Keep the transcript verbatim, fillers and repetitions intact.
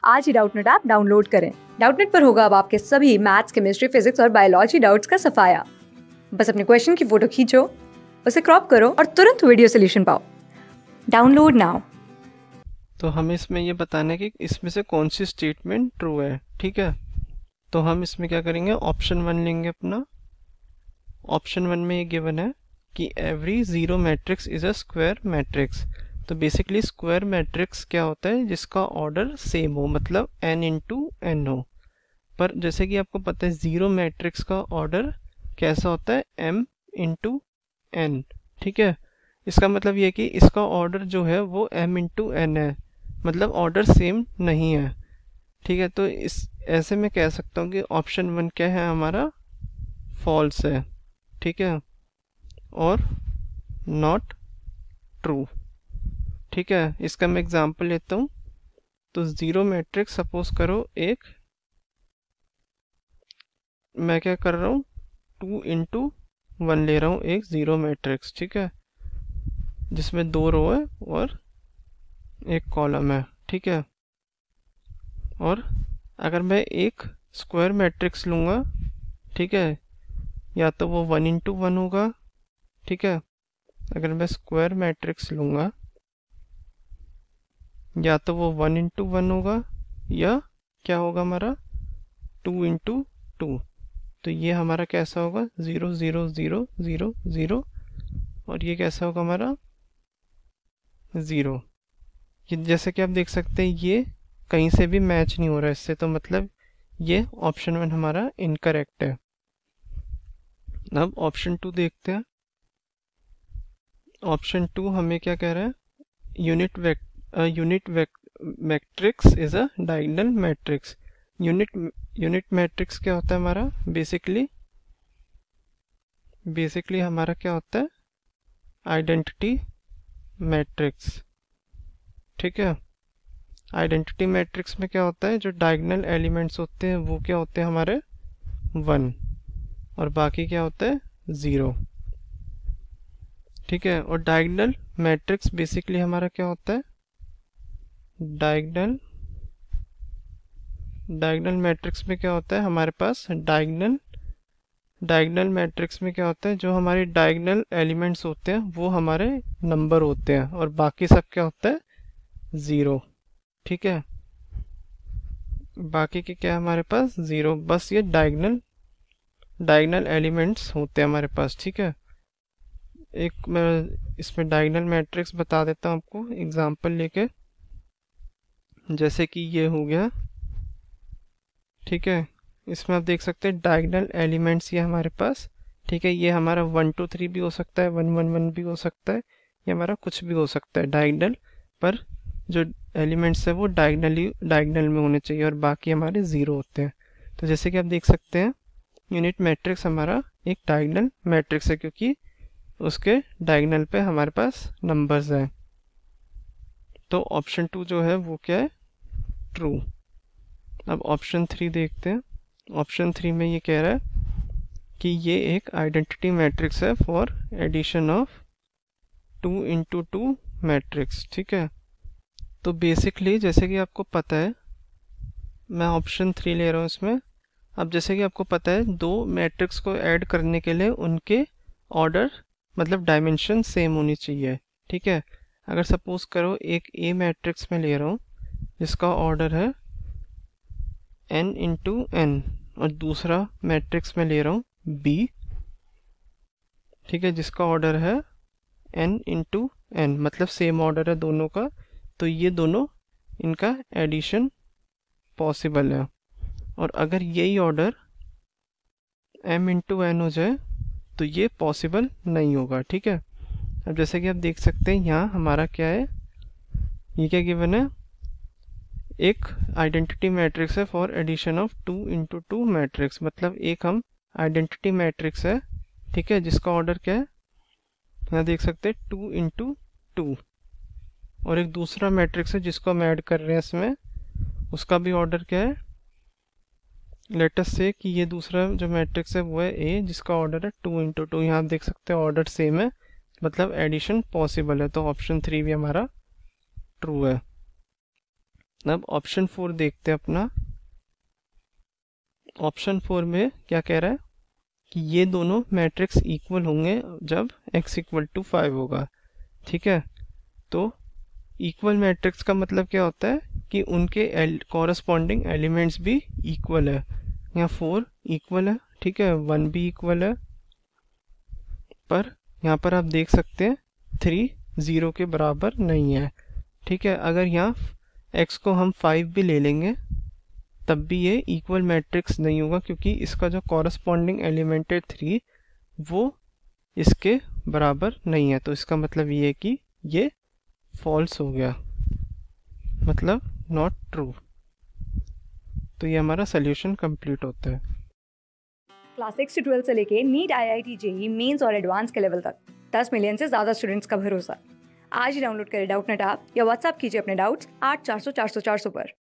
आज ही Doubtnut app download करें। डाउटनेट पर होगा अब आपके सभी मैथ्स, केमिस्ट्री, फिजिक्स और बायोलॉजी डाउट्स का सफाया। बस अपने क्वेश्चन की फोटो खींचो, उसे क्रॉप करो और तुरंत वीडियो सोल्यूशन पाओ। Download now. तो हमें इसमें ये बताना है कि इसमें से कौन सी स्टेटमेंट ट्रू है। ठीक है, तो हम इसमें क्या करेंगे, ऑप्शन वन लेंगे अपना। ऑप्शन वन में ये गिवन है कि every zero matrix is a square matrix. तो बेसिकली स्क्वायर मैट्रिक्स क्या होता है, जिसका ऑर्डर सेम हो, मतलब n इंटू एन हो। पर जैसे कि आपको पता है जीरो मैट्रिक्स का ऑर्डर कैसा होता है, m इंटू एन। ठीक है, इसका मतलब ये है कि इसका ऑर्डर जो है वो m इंटू एन है, मतलब ऑर्डर सेम नहीं है। ठीक है, तो इस ऐसे में कह सकता हूँ कि ऑप्शन वन क्या है हमारा, फॉल्स है। ठीक है, और नॉट ट्रू। ठीक है, इसका मैं एग्जांपल लेता हूँ। तो जीरो मैट्रिक्स सपोज करो एक, मैं क्या कर रहा हूँ, टू इंटू वन ले रहा हूँ, एक जीरो मैट्रिक्स। ठीक है, जिसमें दो रो है और एक कॉलम है। ठीक है, और अगर मैं एक स्क्वायर मैट्रिक्स लूँगा, ठीक है, या तो वो वन इंटू वन होगा। ठीक है, अगर मैं स्क्वायर मैट्रिक्स लूँगा या तो वो वन इंटू वन होगा, या क्या होगा हमारा, टू इंटू टू। तो ये हमारा कैसा होगा, zero zero zero zero zero, और ये कैसा होगा हमारा, ज़ीरो। ये जैसे कि आप देख सकते हैं ये कहीं से भी मैच नहीं हो रहा है इससे, तो मतलब ये ऑप्शन वन हमारा इनकरेक्ट है। अब ऑप्शन टू देखते हैं। ऑप्शन टू हमें क्या कह रहा है, यूनिट वेक्ट unit matrix is a diagonal matrix. Unit unit matrix क्या होता है हमारा, बेसिकली बेसिकली हमारा क्या होता है, आइडेंटिटी मैट्रिक्स। ठीक है, आइडेंटिटी मैट्रिक्स में क्या होता है, जो डायगोनल एलिमेंट्स होते हैं वो क्या होते हैं हमारे, वन, और बाकी क्या होता है, ज़ीरो। ठीक है, और डायगोनल मैट्रिक्स बेसिकली हमारा क्या होता है, डायगोनल डायगोनल मैट्रिक्स में क्या होता है हमारे पास, डायगोनल डायगोनल मैट्रिक्स में क्या होता है, जो हमारे डायगोनल एलिमेंट्स होते हैं वो हमारे नंबर होते हैं, और बाकी सब क्या होता है, ज़ीरो। ठीक है, बाकी के क्या है हमारे पास, ज़ीरो। बस ये डायगोनल डायगोनल एलिमेंट्स होते हैं हमारे पास। ठीक है, एक मैं इसमें डायगोनल मैट्रिक्स बता देता हूँ आपको एग्जांपल लेके। जैसे कि ये हो गया, ठीक है, इसमें आप देख सकते हैं डायगोनल एलिमेंट्स ये हमारे पास। ठीक है, ये हमारा वन टू थ्री भी हो सकता है, वन वन वन भी हो सकता है, ये हमारा कुछ भी हो सकता है डायगोनल, पर जो एलिमेंट्स है वो डायगोनली डायगोनल में होने चाहिए, और बाकी हमारे ज़ीरो होते हैं। तो जैसे कि आप देख सकते हैं यूनिट मैट्रिक्स हमारा एक डायगोनल मैट्रिक्स है, क्योंकि उसके डायगोनल पे हमारे पास नंबर्स हैं। तो ऑप्शन टू जो है वो क्या है, ट्रू। अब ऑप्शन थ्री देखते हैं। ऑप्शन थ्री में ये कह रहा है कि ये एक आइडेंटिटी मैट्रिक्स है for addition of two into two matrix. ठीक है, तो बेसिकली जैसे कि आपको पता है, मैं ऑप्शन थ्री ले रहा हूँ इसमें। अब जैसे कि आपको पता है दो मैट्रिक्स को ऐड करने के लिए उनके ऑर्डर मतलब डायमेंशन सेम होनी चाहिए। ठीक है, अगर सपोज करो एक ए मैट्रिक्स में ले रहा हूँ जिसका ऑर्डर है n इंटू एन, और दूसरा मैट्रिक्स में ले रहा हूँ b, ठीक है, जिसका ऑर्डर है n इंटू एन, मतलब सेम ऑर्डर है दोनों का, तो ये दोनों इनका एडिशन पॉसिबल है। और अगर यही ऑर्डर m इंटू एन हो जाए तो ये पॉसिबल नहीं होगा। ठीक है, अब जैसे कि आप देख सकते हैं यहाँ हमारा क्या है, ये क्या गिवन है, एक आइडेंटिटी मैट्रिक्स है for addition of two into two matrix, मतलब एक हम आइडेंटिटी मैट्रिक्स है, ठीक है, जिसका ऑर्डर क्या है, यहाँ देख सकते हैं टू इंटू टू, और एक दूसरा मैट्रिक्स है जिसको हम ऐड कर रहे हैं इसमें, उसका भी ऑर्डर क्या है, लेटेस्ट से कि ये दूसरा जो मैट्रिक्स है वो है ए, जिसका ऑर्डर है टू इंटू टू। यहाँ आप देख सकते हैं ऑर्डर सेम है, मतलब एडिशन पॉसिबल है, तो ऑप्शन थ्री भी हमारा ट्रू है। अब ऑप्शन फोर देखते हैं अपना। ऑप्शन फोर में क्या कह रहा है कि ये दोनों मैट्रिक्स इक्वल होंगे जब x इक्वल टू फाइव होगा। ठीक है, तो इक्वल मैट्रिक्स का मतलब क्या होता है कि उनके कॉरस्पॉन्डिंग एलिमेंट्स भी इक्वल है। यहाँ फोर इक्वल है, ठीक है, वन भी इक्वल है, पर यहाँ पर आप देख सकते हैं थ्री ज़ीरो के बराबर नहीं है। ठीक है, अगर यहाँ x को हम फाइव भी ले लेंगे तब भी ये इक्वल मैट्रिक्स नहीं होगा, क्योंकि इसका जो कॉरस्पॉन्डिंग एलिमेंट है थ्री वो इसके बराबर नहीं है। तो इसका मतलब ये है कि ये फॉल्स हो गया, मतलब नॉट ट्रू। तो ये हमारा सोल्यूशन कंप्लीट होता है। क्लास सिक्स से ट्वेल्थ से लेके NEET, I I T, JEE mains और एडवांस के लेवल तक दस मिलियन से ज्यादा स्टूडेंट्स का भरोसा। आज ही डाउनलोड करें डाउटनेट ऐप या व्हाट्सएप कीजिए अपने डाउट्स आठ चार सौ चार सौ चार सौ पर।